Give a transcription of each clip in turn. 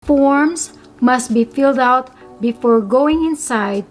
Forms must be filled out before going inside.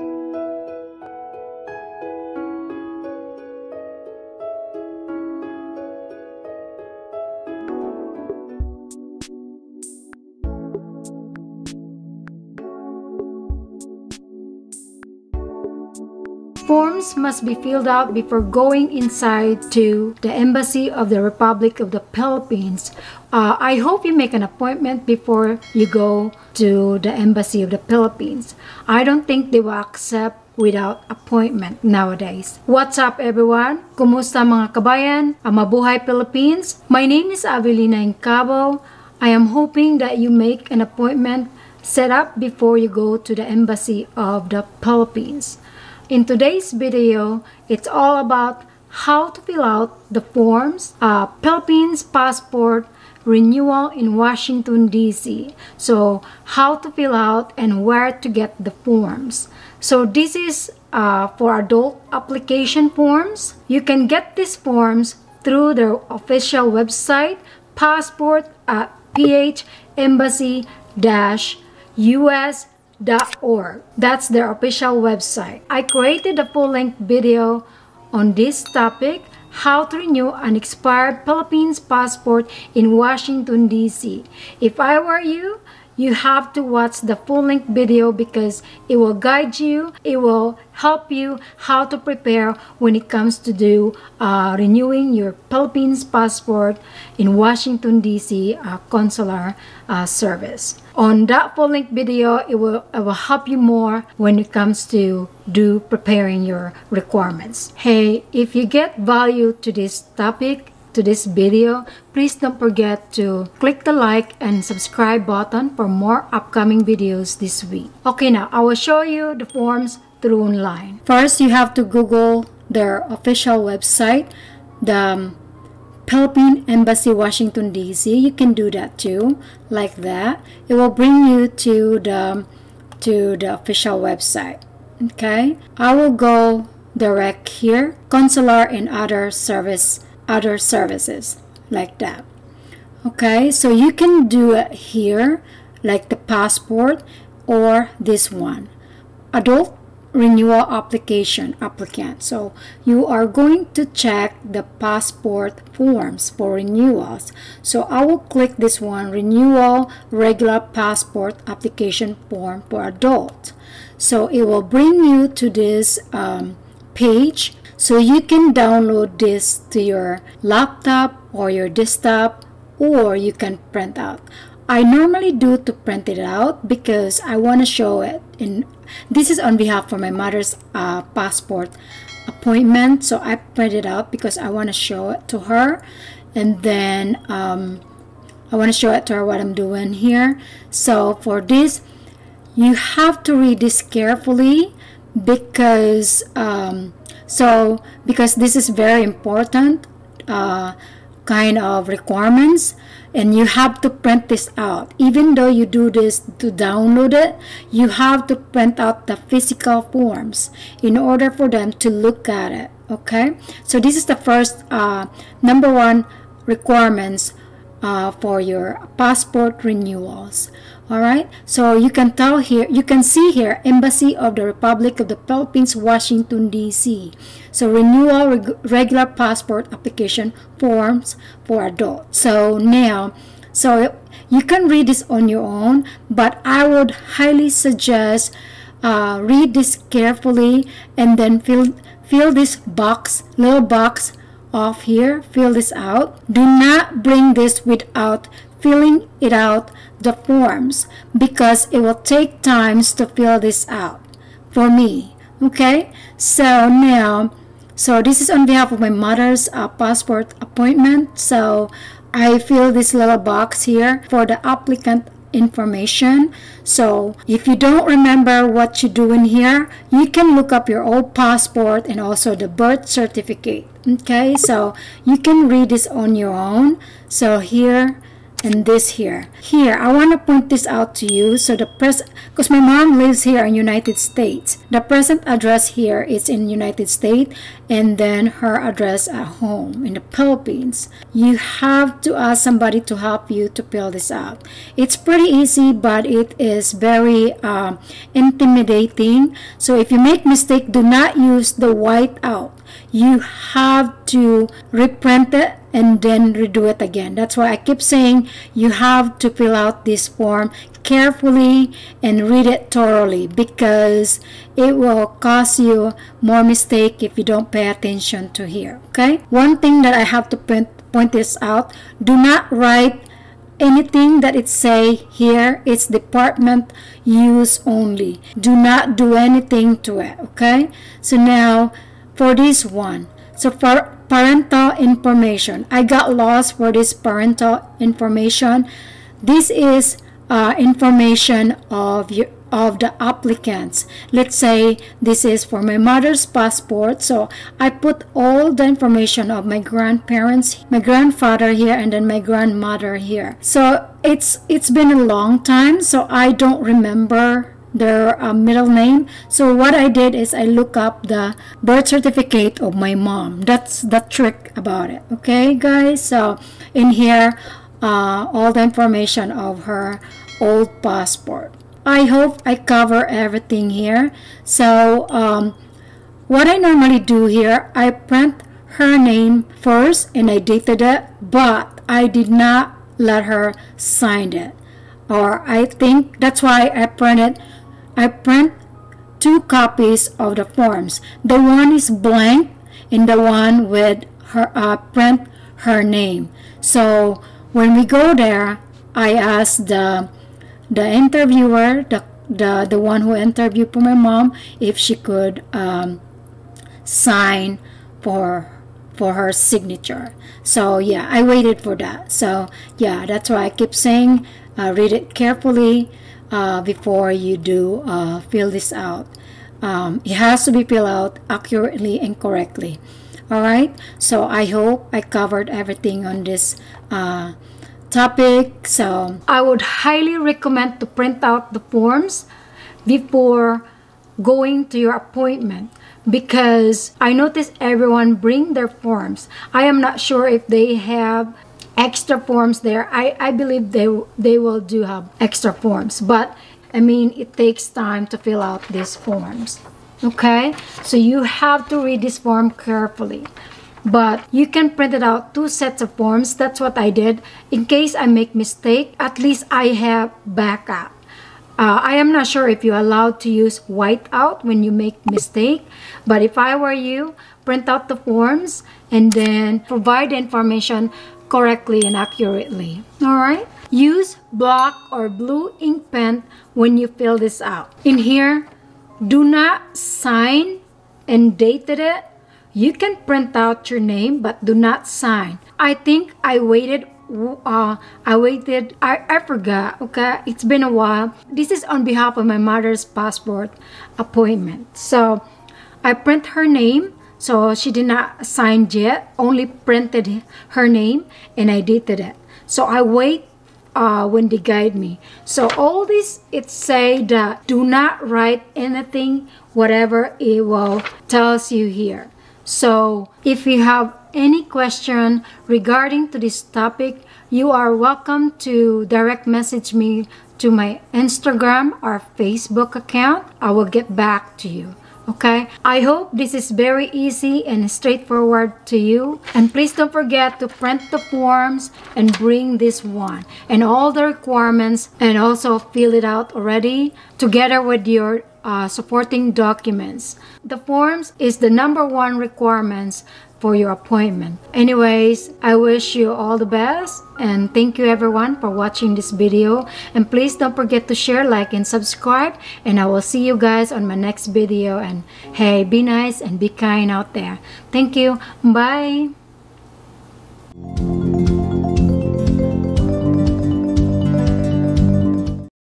Forms must be filled out before going inside to the Embassy of the Republic of the Philippines. I hope you make an appointment before you go to the Embassy of the Philippines. I don't think they will accept without appointment nowadays. What's up everyone? Kumusta mga kabayan? Mabuhay Philippines! My name is Avelina Incabo. I am hoping that you make an appointment set up before you go to the Embassy of the Philippines. In today's video, it's all about how to fill out the forms, Philippines passport renewal in Washington, D.C. So, how to fill out and where to get the forms. So, this is for adult application forms. You can get these forms through their official website, passport at phembassy-us.org. That's their official website. I created a full-length video on this topic, how to renew an expired Philippines passport in Washington, D.C. If I were you, you have to watch the full-length video because it will guide you, it will help you how to prepare when it comes to do renewing your Philippines passport in Washington, D.C. Consular service. On that full-length video, it will help you more when it comes to preparing your requirements. Hey, if you get value to this topic, to this video, please don't forget to click the like and subscribe button for more upcoming videos this week. Okay, now I will show you the forms through online. First, you have to Google their official website, the Philippine Embassy, Washington, D.C. You can do that too, like that. It will bring you to the official website. Okay, I will go direct here, consular and other services, like that. Okay, so you can do it here, like the passport, or this one, adult renewal applicant. So you are going to check the passport forms for renewals. So I will click this one, renewal regular passport application form for adult. So it will bring you to this page. So you can download this to your laptop or your desktop, or you can print out. I normally do to print it out because I want to show it in. This is on behalf for my mother's passport appointment, so I print it out because I want to show it to her, and then I want to show it to her what I'm doing here. So for this, you have to read this carefully because because this is very important kind of requirements, and you have to print this out. Even though you do this to download it, you have to print out the physical forms in order for them to look at it. Okay, so this is the first number one requirements for your passport renewals. All right, so you can tell here, you can see here, Embassy of the Republic of the Philippines, Washington, D.C. So renewal regular passport application forms for adults. So now, so you can read this on your own, but I would highly suggest read this carefully and then fill this box, little box off here, fill this out. Do not bring this without filling it out, the forms, because it will take times to fill this out for me. Okay, so now, so this is on behalf of my mother's passport appointment. So I fill this little box here for the applicant information. So if you don't remember what you do in here, you can look up your old passport and also the birth certificate. Okay, so you can read this on your own. So here, and this here. Here, I want to point this out to you. So the because my mom lives here in United States. The present address here is in United States, and then her address at home in the Philippines. You have to ask somebody to help you to fill this out. It's pretty easy, but it is very intimidating. So if you make mistake, do not use the white out. You have to reprint it and then redo it again. That's why I keep saying you have to fill out this form carefully and read it thoroughly, because it will cause you more mistake if you don't pay attention to here. Okay, one thing that I have to point this out: do not write anything that it say here. It's department use only. Do not do anything to it. Okay, so now for this one, so for parental information, I got lost for this parental information. This is information of the applicants. Let's say this is for my mother's passport, so I put all the information of my grandparents, my grandfather here, and then my grandmother here. So it's been a long time, so I don't remember their middle name. So what I did is I look up the birth certificate of my mom. That's the trick about it. Okay, guys, so in here all the information of her old passport. I hope I cover everything here. So what I normally do here, I print her name first and I dated it, but I did not let her sign it, or I think that's why I print 2 copies of the forms. The one is blank and the one with her print her name. So when we go there, I ask the interviewer, the one who interviewed for my mom, if she could sign for her signature. So yeah, I waited for that. So yeah, that's why I keep saying read it carefully before you do fill this out. It has to be filled out accurately and correctly. Alright, so I hope I covered everything on this topic. So I would highly recommend to print out the forms before going to your appointment, because I notice everyone bring their forms. I am not sure if they have extra forms there. I believe they will do have extra forms, but I mean, it takes time to fill out these forms. Okay, so you have to read this form carefully, but you can print it out 2 sets of forms. That's what I did. In case I make mistake, at least I have backup. I am not sure if you're allowed to use whiteout when you make mistake, but if I were you, print out the forms and then provide the information correctly and accurately. All right, use black or blue ink pen when you fill this out. In here, do not sign and dated it. You can print out your name, but do not sign. I think I waited. I forgot. Okay, it's been a while. This is on behalf of my mother's passport appointment. So I print her name. So she did not sign yet, only printed her name and I dated it. So I wait when they guide me. So all this, it say that do not write anything, whatever it will tells you here. So if you have any question regarding to this topic, you are welcome to direct message me to my Instagram or Facebook account. I will get back to you. Okay, I hope this is very easy and straightforward to you. And please don't forget to print the forms and bring this one and all the requirements, and also fill it out already together with your supporting documents. The forms is the #1 requirements for your appointment. Anyways, I wish you all the best, and thank you everyone for watching this video. And please don't forget to share, like, and subscribe, and I will see you guys on my next video. And hey, be nice and be kind out there. Thank you. Bye.